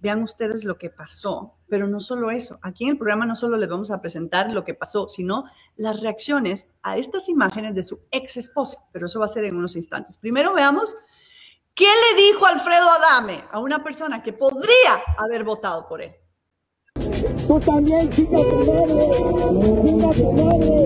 vean ustedes lo que pasó, pero no solo eso. Aquí en el programa no solo les vamos a presentar lo que pasó, sino las reacciones a estas imágenes de su ex esposa, pero eso va a ser en unos instantes. Primero veamos qué le dijo Alfredo Adame a una persona que podría haber votado por él. Tú también, chica tu madre, chica tu madre.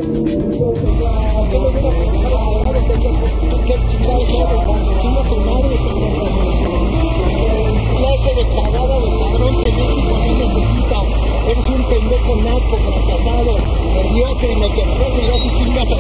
Clase de cagada de cabrón que México no necesita. Eres un pendejo naco, fracasado, mediocre, mequetrefe, y así chingas.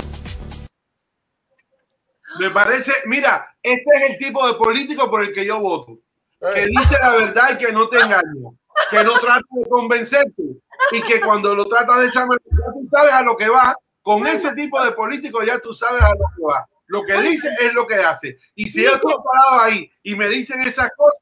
Me parece, mira, este es el tipo de político por el que yo voto. Que dice la verdad y que no te engaña. Que no trata de convencerte y que cuando lo trata de esa manera, tú sabes a lo que va. Con ese tipo de político ya tú sabes a lo que va. Lo que dice es lo que hace. Y si yo estoy parado ahí y me dicen esas cosas,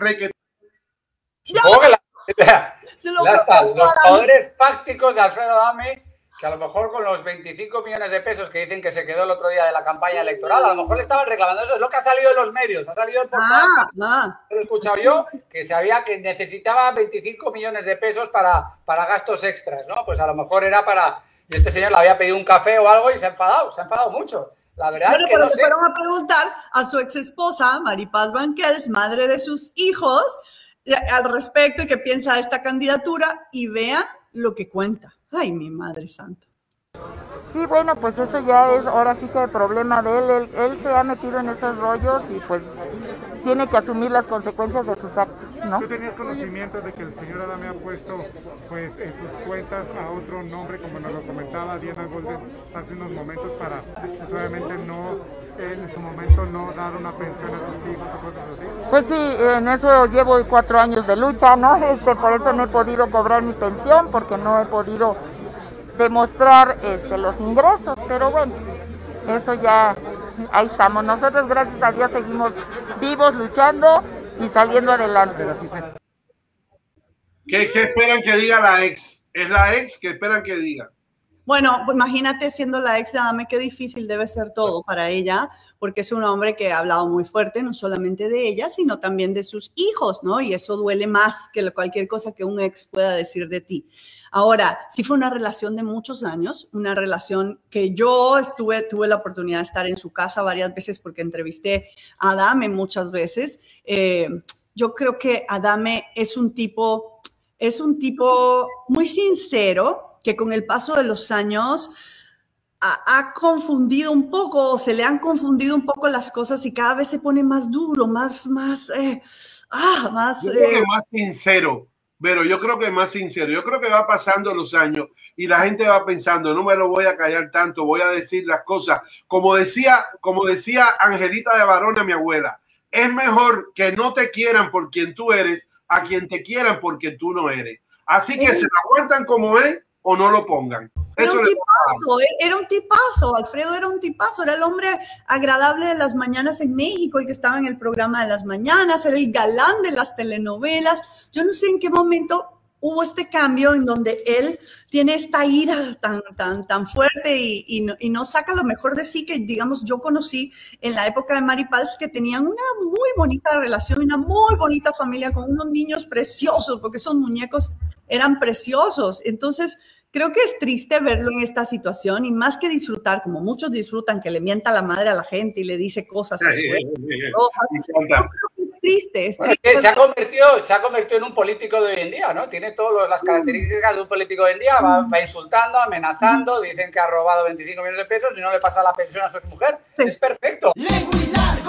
los poderes fácticos de Alfredo Adame, que a lo mejor con los 25 millones de pesos que dicen que se quedó el otro día de la campaña electoral, a lo mejor le estaban reclamando eso. Es lo que ha salido en los medios, ha salido en portada. Lo he escuchado yo, que necesitaba 25 millones de pesos para gastos extras, ¿no? Pues a lo mejor era para... Y este señor le había pedido un café o algo y se ha enfadado mucho. La verdad es que pero no sé. fueron a preguntar a su ex esposa, Maripaz Banquels, madre de sus hijos, al respecto y qué piensa de esta candidatura, y vean lo que cuenta. Ay, mi madre santa. Sí, bueno, pues eso ya es ahora sí que el problema de él. Él se ha metido en esos rollos y pues tiene que asumir las consecuencias de sus actos, ¿no? ¿Tú tenías conocimiento de que el señor Adame ha puesto pues en sus cuentas a otro nombre, como nos lo comentaba Diana Golden hace unos momentos, para pues obviamente no, en su momento no dar una pensión a tus hijos o cosas así? Pues sí, en eso llevo 4 años de lucha, ¿no? Por eso no he podido cobrar mi pensión, porque no he podido demostrar los ingresos, pero bueno, eso ya, ahí estamos. Nosotros, gracias a Dios, seguimos vivos, luchando y saliendo adelante. ¿Qué esperan que diga la ex? ¿Es la ex que esperan que diga? Bueno, pues imagínate siendo la ex de Adame, qué difícil debe ser todo para ella, porque es un hombre que ha hablado muy fuerte, no solamente de ella, sino también de sus hijos, ¿no? Y eso duele más que cualquier cosa que un ex pueda decir de ti. Ahora, sí fue una relación de muchos años, una relación que yo tuve la oportunidad de estar en su casa varias veces porque entrevisté a Adame muchas veces. Yo creo que Adame es un tipo muy sincero, que con el paso de los años ha confundido un poco, se le han confundido un poco las cosas y cada vez se pone más duro, más yo creo que más sincero, pero yo creo que más sincero. Yo creo que va pasando los años y la gente va pensando, no me lo voy a callar tanto, voy a decir las cosas. Como decía Angelita de Barona, mi abuela, es mejor que no te quieran por quien tú eres a quien te quieran por quien tú no eres. Así que se lo aguantan como es o no lo pongan. Era un tipazo, Alfredo era un tipazo, era el hombre agradable de las mañanas en México, el que estaba en el programa de las mañanas, era el galán de las telenovelas. Yo no sé en qué momento hubo este cambio en donde él tiene esta ira tan fuerte y no saca lo mejor de sí, que digamos yo conocí en la época de Maripaz, que tenían una muy bonita relación, una muy bonita familia con unos niños preciosos, porque esos muñecos eran preciosos. Entonces, creo que es triste verlo en esta situación y más que disfrutar, como muchos disfrutan, que le mienta la madre a la gente y le dice cosas. Es triste. Se ha convertido en un político de hoy en día, ¿no? Tiene todas las características de un político de hoy en día. Va insultando, amenazando, dicen que ha robado 25 millones de pesos y no le pasa la pensión a su mujer. Sí. Es perfecto.